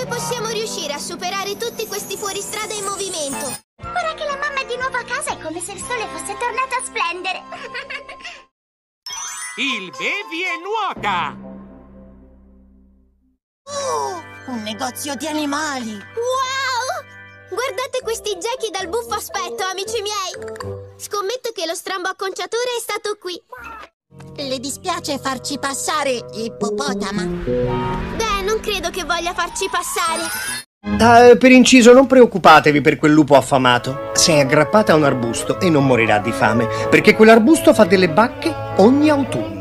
come possiamo riuscire a superare tutti questi fuoristrada in movimento? Ora che la mamma è di nuovo a casa è come se il sole fosse tornato a splendere. Il Bevi e Nuota! Oh, un negozio di animali! Wow! Guardate questi gechi dal buffo aspetto, amici miei! Scommetto che lo strambo acconciatore è stato qui. Le dispiace farci passare, ippopotama? Beh, non credo che voglia farci passare. Per inciso, non preoccupatevi per quel lupo affamato. Sei aggrappata a un arbusto e non morirà di fame, perché quell'arbusto fa delle bacche ogni autunno.